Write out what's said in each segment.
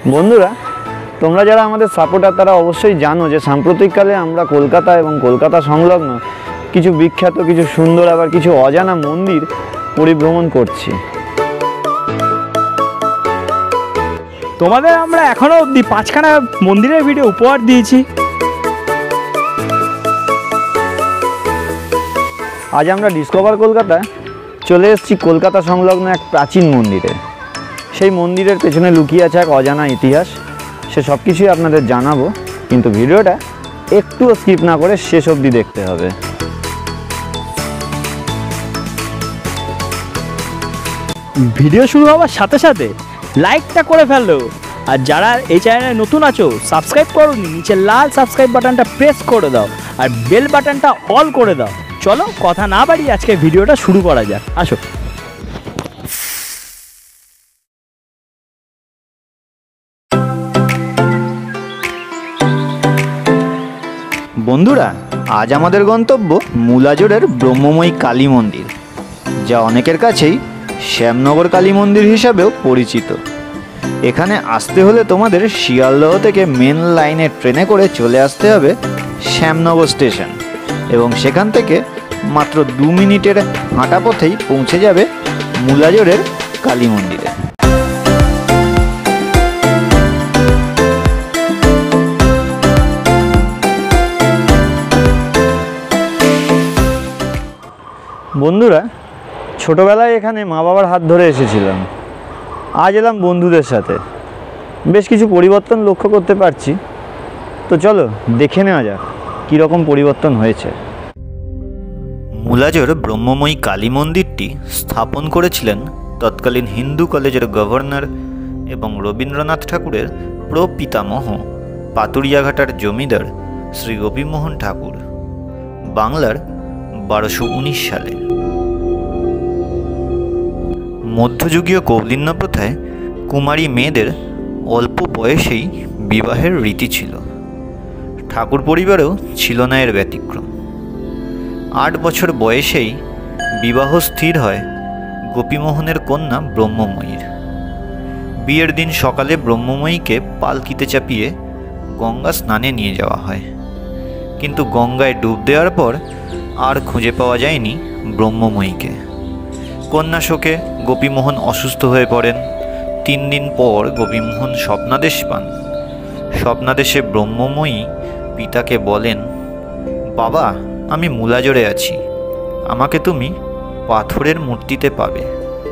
বন্ধুরা, তোমরা যারা আমাদের সাপোর্টার তারা অবশ্যই জানো যে সাম্প্রতিককালে আমরা কলকাতা এবং কলকাতা সংলগ্ন কিছু বিখ্যাত, কিছু সুন্দর, আবার কিছু অজানা মন্দির পরিভ্রমণ করছি। তোমাদের আমরা এখনো অবধি 5খানা মন্দিরের ভিডিও উপহার দিয়েছি। আজ আমরা ডিসকভার কলকাতায় চলে এসেছি কলকাতা সংলগ্ন এক প্রাচীন মন্দিরে। সেই মন্দিরের পেছনে লুকিয়ে আছে এক অজানা ইতিহাস। সে সব কিছুই আপনাদের জানাবো, কিন্তু ভিডিওটা একটুও স্কিপ না করে শেষ অবধি দেখতে হবে। ভিডিও শুরু হওয়ার সাথে সাথে লাইকটা করে ফেললো, আর যারা এই চ্যানেলে নতুন আছো সাবস্ক্রাইব করোনি, নিচে লাল সাবস্ক্রাইব বাটনটা প্রেস করে দাও আর বেল বাটনটা অল করে দাও। চলো কথা না বাড়িয়ে আজকে ভিডিওটা শুরু করা যাক, আসো। বন্ধুরা, আজ আমাদের গন্তব্য মুলাজোড়ের ব্রহ্মময়ী কালী মন্দির, যা অনেকের কাছেই শ্যামনগর কালী মন্দির হিসাবেও পরিচিত। এখানে আসতে হলে তোমাদের শিয়ালদহ থেকে মেন লাইনে ট্রেনে করে চলে আসতে হবে শ্যামনগর স্টেশন, এবং সেখান থেকে মাত্র 2 মিনিটের হাঁটা পথেই পৌঁছে যাবে মুলাজোড়ের কালী মন্দিরে। বন্ধুরা, ছোটোবেলায় এখানে মা বাবার হাত ধরে এসেছিলাম। আজ এলাম বন্ধুদের সাথে। বেশ কিছু পরিবর্তন লক্ষ্য করতে পারছি, তো চলো দেখে নেওয়া যাক কীরকম পরিবর্তন হয়েছে। মুলাজোর ব্রহ্মময়ী কালী মন্দিরটি স্থাপন করেছিলেন তৎকালীন হিন্দু কলেজের গভর্নর এবং রবীন্দ্রনাথ ঠাকুরের প্রপিতামহ পাতুরিয়াঘাটার জমিদার শ্রী গোপীমোহন ঠাকুর, বাংলার 1219 সালে। মধ্যযুগীয় কৌলিন্য প্রথায় কুমারী মেয়েদের অল্প বয়সেই বিবাহের রীতি ছিল। ঠাকুর পরিবারেও ছিল না এর ব্যতিক্রম। 8 বছর বয়সেই বিবাহ স্থির হয় গোপীমোহনের কন্যা ব্রহ্মময়ীর। বিয়ের দিন সকালে ব্রহ্মময়ীকে পালকিতে চাপিয়ে গঙ্গা স্নানে নিয়ে যাওয়া হয়, কিন্তু গঙ্গায় ডুব দেওয়ার পর আর খুঁজে পাওয়া যায়নি ব্রহ্মময়ীকে। কন্যা শোকে গোপীমোহন অসুস্থ হয়ে পড়েন। 3 দিন পর গোপীমোহন স্বপ্নাদেশ পান। স্বপ্নাদেশে ব্রহ্মময়ী পিতাকে বলেন, বাবা, আমি মুলাজোড়ে আছি, আমাকে তুমি পাথরের মূর্তিতে পাবে।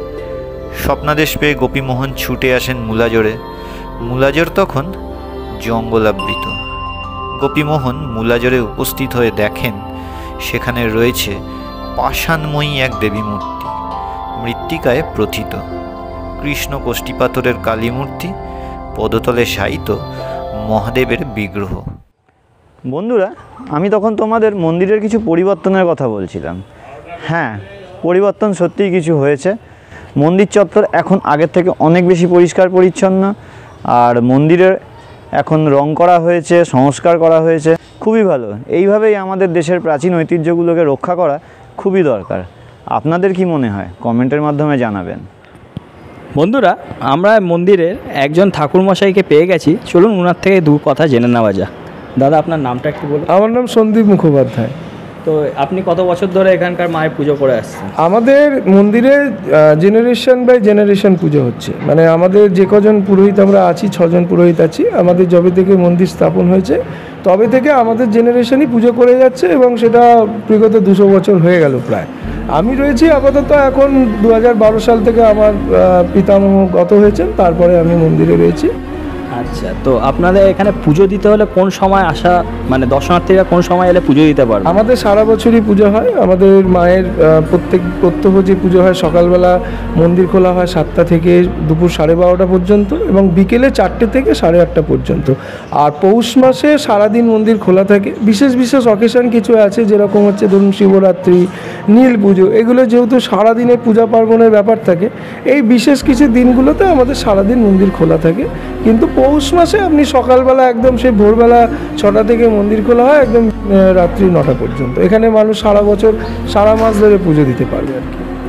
স্বপ্নাদেশ পেয়ে গোপীমোহন ছুটে আসেন মুলাজোড়ে। মুলাজোড় তখন জঙ্গলাবৃত। গোপীমোহন মুলাজোড়ে উপস্থিত হয়ে দেখেন সেখানে রয়েছে পাষাণময়ী এক দেবী মূর্তি, মৃত্তিকায় প্রথিত, কৃষ্ণ কোষ্ঠীপাথরের কালী মূর্তি, পদতলে শায়িত মহাদেবের বিগ্রহ। বন্ধুরা, আমি তখন তোমাদের মন্দিরের কিছু পরিবর্তনের কথা বলছিলাম। হ্যাঁ, পরিবর্তন সত্যিই কিছু হয়েছে। মন্দির চত্বর এখন আগের থেকে অনেক বেশি পরিষ্কার পরিচ্ছন্ন, আর মন্দিরের এখন রং করা হয়েছে, সংস্কার করা হয়েছে, খুবই ভালো। এইভাবেই আমাদের দেশের প্রাচীন ঐতিহ্যগুলোকে রক্ষা করা খুবই দরকার। আপনাদের কি মনে হয় কমেন্টের মাধ্যমে জানাবেন। বন্ধুরা, আমরা মন্দিরের একজন ঠাকুরমশাইকে পেয়ে গেছি, চলুন ওনার থেকে 2 কথা জেনে নেওয়া যাক। দাদা, আপনার নামটা একটু বলুন। আমার নাম সন্দীপ মুখোপাধ্যায়। তো আপনি কত বছর ধরে এখানকার মায়ের পুজো করে আসছেন? আমাদের মন্দিরে জেনারেশন বাই জেনারেশন পুজো হচ্ছে, মানে আমাদের যে কজন পুরোহিত আমরা আছি, 6 জন পুরোহিত আছি। আমাদের যবে থেকে মন্দির স্থাপন হয়েছে তবে থেকে আমাদের জেনারেশনই পুজো করে যাচ্ছে, এবং সেটা বিগত 200 বছর হয়ে গেল প্রায়। আমি রয়েছি আপাতত এখন 2012 সাল থেকে আমার পিতামহ গত হয়েছেন, তারপরে আমি মন্দিরে রয়েছি। আচ্ছা, তো আপনাদের এখানে পুজো দিতে হলে কোন সময় আসা, মানে দর্শনার্থীরা কোন সময় এলে পুজো দিতে পারবে? আমাদের সারা বছরই পুজো হয়। আমাদের মায়ের প্রত্যহ যে পুজো হয়, সকালবেলা মন্দির খোলা হয় 7টা থেকে দুপুর 12:30 পর্যন্ত, এবং বিকেলে 4টে থেকে 8:30 পর্যন্ত। আর পৌষ মাসে সারাদিন মন্দির খোলা থাকে। বিশেষ বিশেষ অকেশন কিছু আছে, যেরকম হচ্ছে ধরুন শিবরাত্রি, নীল পুজো, এগুলো যেহেতু সারাদিনের পূজা পার্বণের ব্যাপার থাকে, এই বিশেষ কিছু দিনগুলোতে আমাদের সারাদিন মন্দির খোলা থাকে। কিন্তু পৌষ মাসে আপনি সকালবেলা একদম সেই ভোরবেলা 6টা থেকে মন্দির খোলা হয় একদম রাত্রি 9টা পর্যন্ত। এখানে মানুষ সারা বছর সারা মাস ধরে পুজো দিতে পারবে আর কি।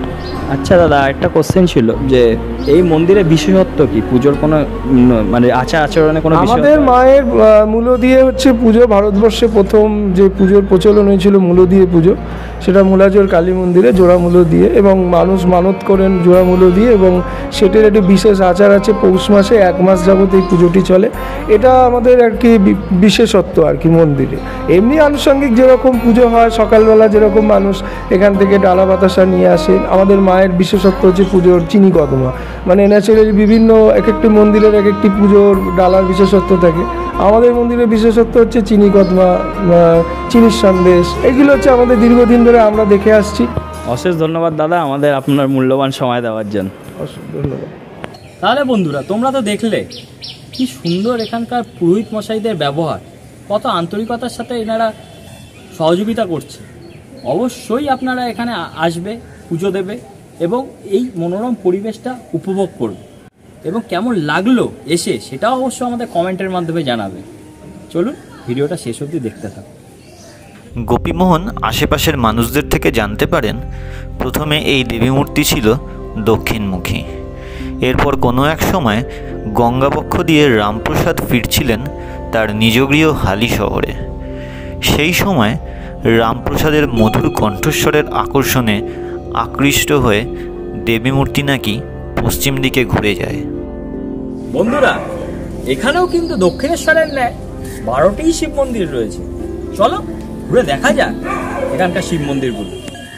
আচ্ছা দাদা, একটা কোশ্চেন ছিল যে এই মন্দিরের বিশেষত্ব কি? পুজোর কোনো মানে আচার আচরণে কোনো আমাদের মায়ের মূলো দিয়ে হচ্ছে পুজো। ভারতবর্ষে প্রথম যে পুজোর প্রচলন হয়েছিল মূলো দিয়ে পুজো, সেটা মূলাজোর কালী মন্দিরে জোড়া মূলো দিয়ে, এবং মানুষ মানত করেন জোড়া মূলো দিয়ে, এবং সেটার একটি বিশেষ আচার আছে। পৌষ মাসে 1 মাস যাবত এই পুজোটি চলে। এটা আমাদের আর কি বিশেষত্ব আর কি মন্দিরে। এমনি আনুষঙ্গিক যেরকম পুজো হয়, সকালবেলা যেরকম মানুষ এখান থেকে ডালা বাতাসা নিয়ে আসে, আমাদের মায়ের বিশেষত্ব হচ্ছে পুজোর চিনি কদমা। মানে ন্যাচারালি বিভিন্ন এক একটি মন্দিরের এক একটি পুজোর ডালার বিশেষত্ব থাকে। আমাদের মন্দিরের বিশেষত্ব হচ্ছে চিনি কদমা, চিনির সন্দেশ, এগুলো হচ্ছে আমাদের দীর্ঘদিন ধরে আমরা দেখে আসছি। অশেষ ধন্যবাদ দাদা আমাদের আপনার মূল্যবান সময় দেওয়ার জন্য। অশেষ ধন্যবাদ। তাহলে বন্ধুরা, তোমরা তো দেখলে কি সুন্দর এখানকার পুরোহিত মশাইদের ব্যবহার, কত আন্তরিকতার সাথে এনারা সহযোগিতা করছে। অবশ্যই আপনারা এখানে আসবে, পুজো দেবে এবং এই মনোরম পরিবেশটা উপভোগ করবে, এবং কেমন লাগলো এসে সেটাও অবশ্যই আমাদের কমেন্টের মাধ্যমে জানাবে। চলুন ভিডিওটা শেষ অবধি দেখতে থাকুন। গোপীমোহন আশেপাশের মানুষদের থেকে জানতে পারেন প্রথমে এই দেবী মূর্তি ছিল দক্ষিণমুখী। এরপর কোনো এক সময় গঙ্গাবক্ষ দিয়ে রামপ্রসাদ ফিরছিলেন তার নিজ গৃহ হালি শহরে। সেই সময় রামপ্রসাদের মধুর কণ্ঠস্বরের আকর্ষণে আকৃষ্ট হয়ে দেবী মূর্তি নাকি পশ্চিম দিকে ঘুরে যায়। বন্ধুরা, এখানেও কিন্তু দক্ষিণেশ্বরের ন্যায় 12টি শিব মন্দির রয়েছে। চলো ঘুরে দেখা যাক এখানকার শিব মন্দিরগুলো।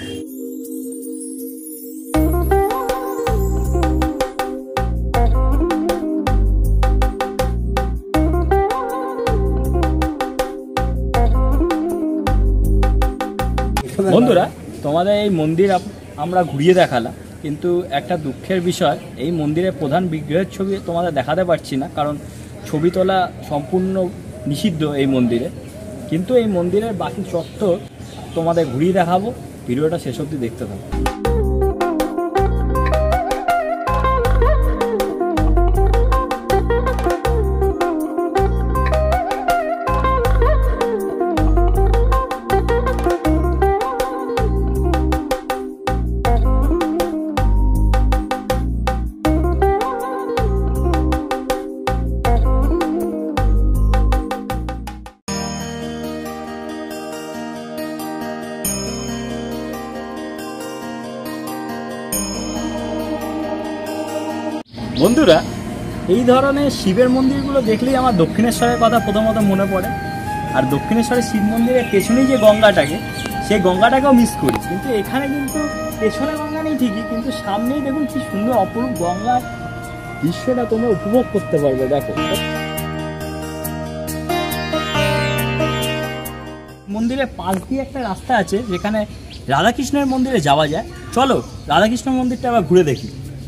বন্ধুরা, তোমাদের এই মন্দির আমরা ঘুরিয়ে দেখালাম, কিন্তু একটা দুঃখের বিষয়, এই মন্দিরের প্রধান বিগ্রহের ছবি তোমাদের দেখাতে পারছি না, কারণ ছবি তোলা সম্পূর্ণ নিষিদ্ধ এই মন্দিরে। কিন্তু এই মন্দিরের বাকি চত্বর তোমাদের ঘুরিয়ে দেখাবো। ভিডিওটা শেষ অবধি দেখতে থাকো। বন্ধুরা, এই ধরনের শিবের মন্দিরগুলো দেখলেই আমার দক্ষিণেশ্বরের কথা প্রথমত মনে পড়ে। আর দক্ষিণেশ্বরের শিব মন্দিরের পেছনেই যে গঙ্গাটাকে, সেই গঙ্গাটাকেও মিস করি। কিন্তু এখানে কিন্তু পেছনে গঙ্গা নেই ঠিকই, কিন্তু সামনেই দেখুন কি সুন্দর অপরূপ গঙ্গার দৃশ্যটা তোমরা উপভোগ করতে পারবে। দেখো, মন্দিরের পাশ দিয়ে একটা রাস্তা আছে যেখানে রাধাকৃষ্ণের মন্দিরে যাওয়া যায়। চলো রাধাকৃষ্ণ মন্দিরটা আবার ঘুরে দেখি।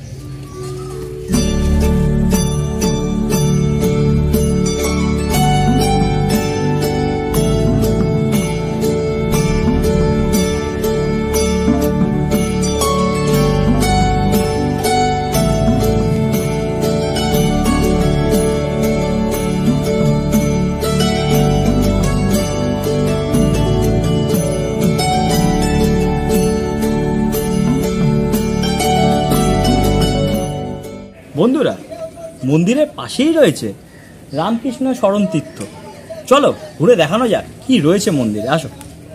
বন্ধুরা, মন্দিরের পাশেই রয়েছে রামকৃষ্ণ শরণ তীর্থ। চলো ঘুরে দেখানো যাক কি রয়েছে মন্দিরে। আসো।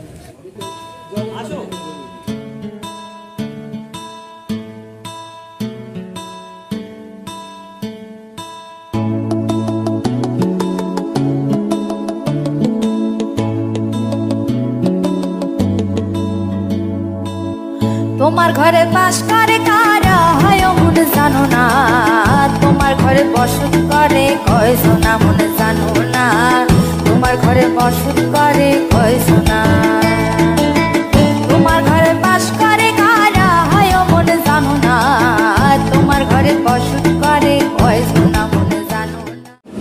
তোমার ঘরে বাস করে কারা হয় মনে জানো না, তোমার ঘরে বসত করে কয়জন না মনে জানো না, তোমার ঘরে বসত করে কয়জন না, তোমার ঘরে বাস করে কারা হয় মনে জানো না, তোমার ঘরে বসত করে কয়জন না মনে জানো না।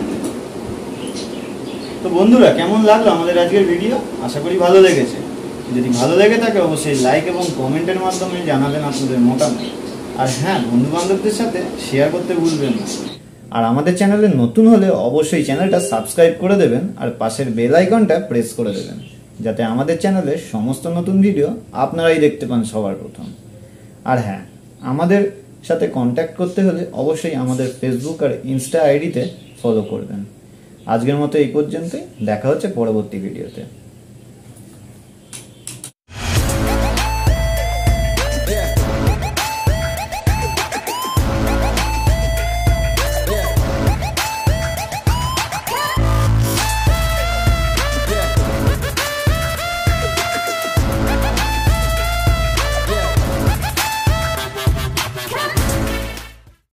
তো বন্ধুরা, কেমন লাগলো আমাদের আজকের ভিডিও? আশা করি ভালো লেগেছে। যদি ভালো লেগে থাকে অবশ্যই লাইক এবং কমেন্টের মাধ্যমে জানাবেন আপনাদের মতামত। আর হ্যাঁ, বন্ধুবান্ধবদের সাথে শেয়ার করতে ভুলবেন না। আর আমাদের চ্যানেলে নতুন হলে অবশ্যই চ্যানেলটা সাবস্ক্রাইব করে দেবেন আর পাশের বেল আইকনটা প্রেস করে দেবেন, যাতে আমাদের চ্যানেলের সমস্ত নতুন ভিডিও আপনারাই দেখতে পান সবার প্রথম। আর হ্যাঁ, আমাদের সাথে কন্ট্যাক্ট করতে হলে অবশ্যই আমাদের ফেসবুক আর ইনস্টা আইডিতে ফলো করবেন। আজকের মতো এই পর্যন্তই, দেখা হচ্ছে পরবর্তী ভিডিওতে।